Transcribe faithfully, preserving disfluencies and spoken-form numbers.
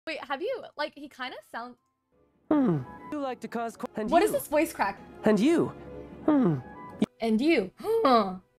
Wait, have you, like, he kind of sounds... Hmm. You like to cause... And What you. is this voice crack? And you. Hmm. And you. Huh.